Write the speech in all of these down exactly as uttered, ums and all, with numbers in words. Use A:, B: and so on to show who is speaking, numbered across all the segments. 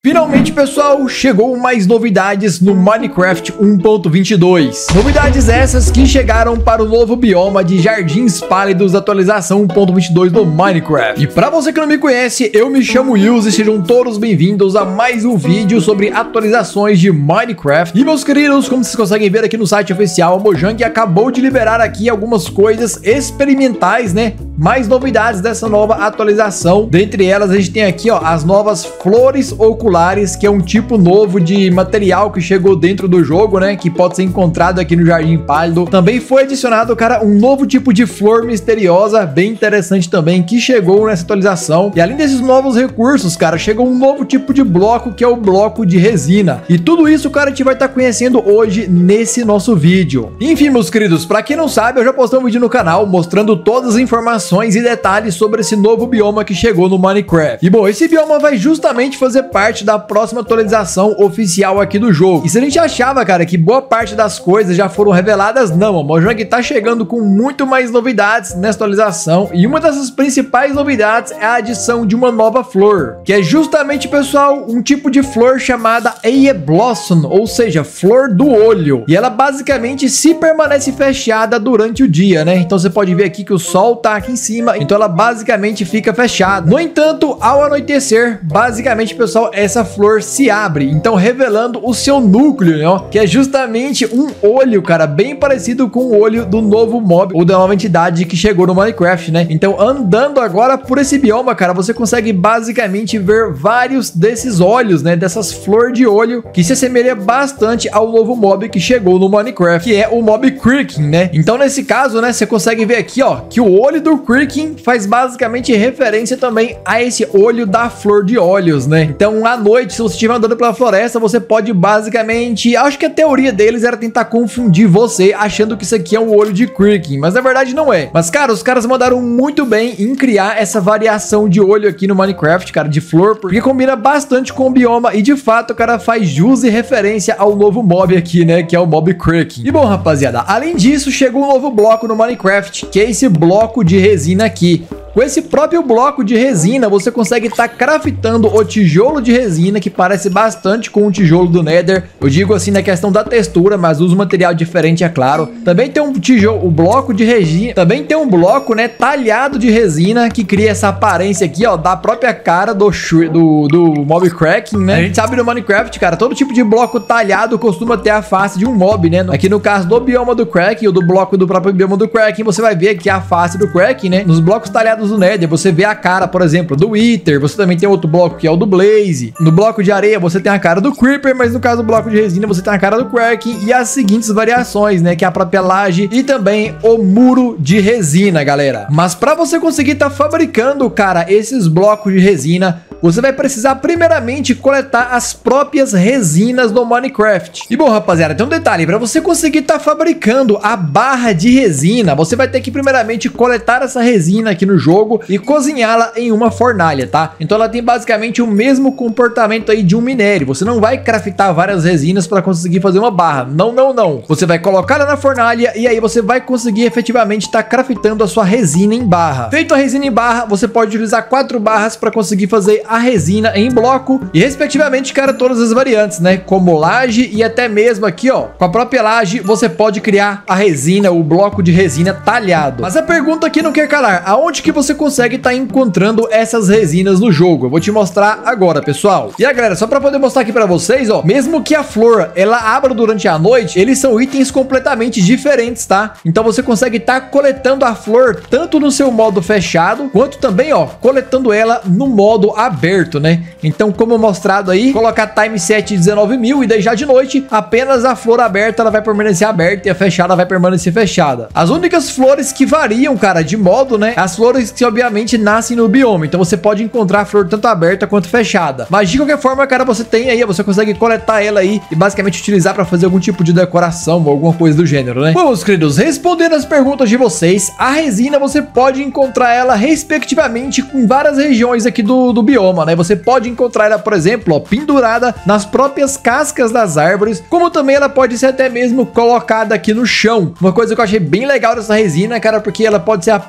A: Finalmente, pessoal, chegou mais novidades no Minecraft um ponto vinte e dois. Novidades essas que chegaram para o novo bioma de Jardins Pálidos atualização um ponto vinte e dois do Minecraft. E para você que não me conhece, eu me chamo Wills e sejam todos bem-vindos a mais um vídeo sobre atualizações de Minecraft. E meus queridos, como vocês conseguem ver aqui no site oficial, a Mojang acabou de liberar aqui algumas coisas experimentais, né? Mais novidades dessa nova atualização. Dentre elas, a gente tem aqui, ó, as novas flores oculares, que é um tipo novo de material que chegou dentro do jogo, né? Que pode ser encontrado aqui no Jardim Pálido. Também foi adicionado, cara, um novo tipo de flor misteriosa, bem interessante também, que chegou nessa atualização. E além desses novos recursos, cara, chegou um novo tipo de bloco, que é o bloco de resina. E tudo isso, cara, a gente vai estar conhecendo hoje nesse nosso vídeo. Enfim, meus queridos, pra quem não sabe, eu já postei um vídeo no canal mostrando todas as informações e detalhes sobre esse novo bioma que chegou no Minecraft. E bom, esse bioma vai justamente fazer parte da próxima atualização oficial aqui do jogo. E se a gente achava, cara, que boa parte das coisas já foram reveladas, não, a Mojang tá chegando com muito mais novidades nessa atualização. E uma dessas principais novidades é a adição de uma nova flor, que é justamente, pessoal, um tipo de flor chamada Eye Blossom, ou seja, flor do olho. E ela basicamente se permanece fechada durante o dia, né? Então você pode ver aqui que o sol tá aqui em cima, então ela basicamente fica fechada. No entanto, ao anoitecer, basicamente, pessoal, essa flor se abre, então revelando o seu núcleo, né? Que é justamente um olho, cara, bem parecido com o olho do novo mob ou da nova entidade que chegou no Minecraft, né? Então, andando agora por esse bioma, cara, você consegue basicamente ver vários desses olhos, né? Dessas flores de olho que se assemelha bastante ao novo mob que chegou no Minecraft, que é o mob Creeking, né? Então, nesse caso, né, você consegue ver aqui, ó, que o olho do Creeking faz basicamente referência também a esse olho da flor de olhos, né? Então, à noite, se você estiver andando pela floresta, você pode basicamente... Acho que a teoria deles era tentar confundir você, achando que isso aqui é um olho de Creeking, mas na verdade não é. Mas, cara, os caras mandaram muito bem em criar essa variação de olho aqui no Minecraft, cara, de flor, porque combina bastante com o bioma e, de fato, o cara faz jus e referência ao novo mob aqui, né? Que é o mob Creeking. E, bom, rapaziada, além disso, chegou um novo bloco no Minecraft, que é esse bloco de resina aqui. Com esse próprio bloco de resina, você consegue estar tá craftando o tijolo de resina, que parece bastante com o tijolo do Nether. Eu digo assim na questão da textura, mas usa um material diferente, é claro. Também tem um tijolo, o bloco de resina. Também tem um bloco, né, talhado de resina, que cria essa aparência aqui, ó, da própria cara do, do, do mob Creeking, né? A gente sabe no Minecraft, cara, todo tipo de bloco talhado costuma ter a face de um mob, né? Aqui no caso do bioma do Creeking, ou do bloco do próprio bioma do Creeking, você vai ver aqui a face do Creeking, né? Nos blocos talhados do Nether, você vê a cara, por exemplo, do Wither. Você também tem outro bloco que é o do Blaze. No bloco de areia você tem a cara do Creeper, mas no caso do bloco de resina você tem a cara do Creeking e as seguintes variações, né, que é a própria laje e também o muro de resina, galera. Mas para você conseguir estar tá fabricando, cara, esses blocos de resina, você vai precisar primeiramente coletar as próprias resinas do Minecraft. E bom, rapaziada, tem um detalhe, para você conseguir estar tá fabricando a barra de resina, você vai ter que primeiramente coletar essa resina aqui no jogo e cozinhá-la em uma fornalha, tá? Então ela tem basicamente o mesmo comportamento aí de um minério. Você não vai craftar várias resinas para conseguir fazer uma barra. Não, não, não. Você vai colocar ela na fornalha e aí você vai conseguir efetivamente estar tá craftando a sua resina em barra. Feito a resina em barra, você pode utilizar quatro barras para conseguir fazer a resina em bloco e respectivamente, cara, todas as variantes, né? Como laje e até mesmo aqui, ó, com a própria laje você pode criar a resina, o bloco de resina talhado. Mas a pergunta aqui não quer calar, aonde que você consegue estar tá encontrando essas resinas no jogo? Eu vou te mostrar agora, pessoal. E a galera, só para poder mostrar aqui para vocês, ó, mesmo que a flor ela abra durante a noite, eles são itens completamente diferentes, tá? Então você consegue estar tá coletando a flor tanto no seu modo fechado, quanto também, ó, coletando ela no modo aberto, né? Então, como mostrado aí, colocar time set dezenove mil e deixar de noite, apenas a flor aberta ela vai permanecer aberta e a fechada vai permanecer fechada. As únicas flores que variam, cara, de modo, né? As flores que obviamente nascem no bioma, então você pode encontrar a flor tanto aberta quanto fechada. Mas de qualquer forma, cara, você tem aí, você consegue coletar ela aí e basicamente utilizar para fazer algum tipo de decoração ou alguma coisa do gênero, né? Bom, meus queridos, respondendo as perguntas de vocês, a resina você pode encontrar ela respectivamente com várias regiões aqui do, do bioma, né? Você pode encontrar ela, por exemplo, ó, pendurada nas próprias cascas das árvores, como também ela pode ser até mesmo colocada aqui no chão. Uma coisa que eu achei bem legal dessa resina, cara, porque ela pode ser apoiada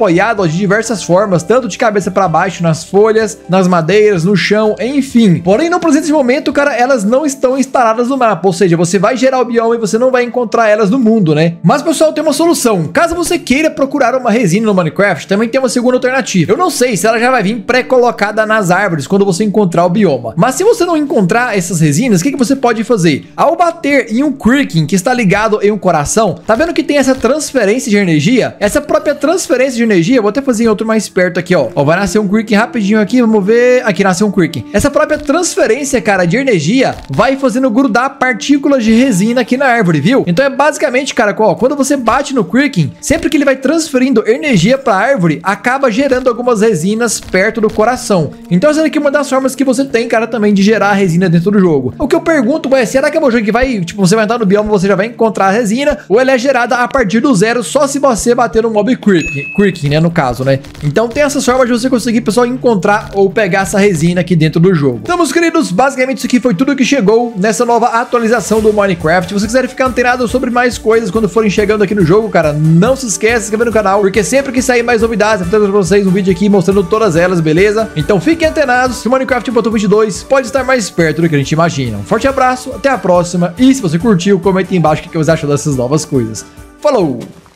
A: apoiado ó, de diversas formas, tanto de cabeça para baixo, nas folhas, nas madeiras, no chão, enfim. Porém, no presente momento, cara, elas não estão instaladas no mapa, ou seja, você vai gerar o bioma e você não vai encontrar elas no mundo, né? Mas, pessoal, tem uma solução. Caso você queira procurar uma resina no Minecraft, também tem uma segunda alternativa. Eu não sei se ela já vai vir pré-colocada nas árvores quando você encontrar o bioma. Mas se você não encontrar essas resinas, o que, que você pode fazer? Ao bater em um Cricken que está ligado em um coração, tá vendo que tem essa transferência de energia? Essa própria transferência de energia, vou até fazer em outro mais perto aqui, ó. Ó, vai nascer um Cricken rapidinho aqui, vamos ver. Aqui nasceu um Cricken. Essa própria transferência, cara, de energia vai fazendo grudar partículas de resina aqui na árvore, viu? Então é basicamente, cara, ó, quando você bate no Cricken, sempre que ele vai transferindo energia para a árvore, acaba gerando algumas resinas perto do coração. Então essa daqui é uma das formas que você tem, cara, também de gerar resina dentro do jogo. O que eu pergunto é, será que é um jogo que vai, tipo, você vai entrar no bioma, você já vai encontrar a resina, ou ela é gerada a partir do zero só se você bater no mob Cricken, Cricken, né, no caso, né? Então tem essas formas de você conseguir, pessoal, encontrar ou pegar essa resina aqui dentro do jogo. Então, meus queridos, basicamente isso aqui foi tudo que chegou nessa nova atualização do Minecraft. Se você quiser ficar antenado sobre mais coisas quando forem chegando aqui no jogo, cara, não se esqueça de se inscrever no canal, porque sempre que sair mais novidades, eu vou trazer pra vocês um vídeo aqui mostrando todas elas, beleza? Então fiquem antenados, que o Minecraft um ponto vinte e dois pode estar mais perto do que a gente imagina. Um forte abraço, até a próxima, e se você curtiu, comenta aí embaixo o que você achou dessas novas coisas. Falou!